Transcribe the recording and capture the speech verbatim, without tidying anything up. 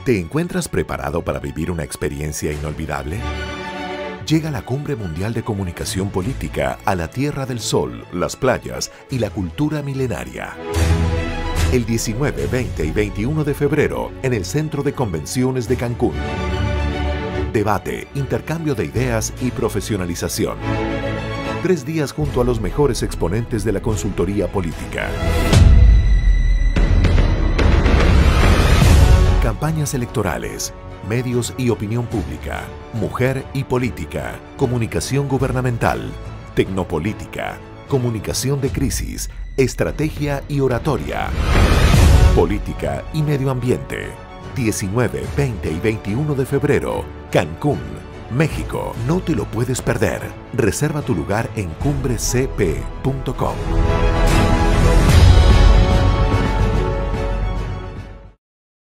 ¿Te encuentras preparado para vivir una experiencia inolvidable? Llega la Cumbre Mundial de Comunicación Política a la Tierra del Sol, las playas y la cultura milenaria. El diecinueve, veinte y veintiuno de febrero en el Centro de Convenciones de Cancún. Debate, intercambio de ideas y profesionalización. Tres días junto a los mejores exponentes de la consultoría política. Campañas electorales, medios y opinión pública, mujer y política, comunicación gubernamental, tecnopolítica, comunicación de crisis, estrategia y oratoria, política y medio ambiente. diecinueve, veinte y veintiuno de febrero, Cancún, México. No te lo puedes perder. Reserva tu lugar en cumbre c p punto com.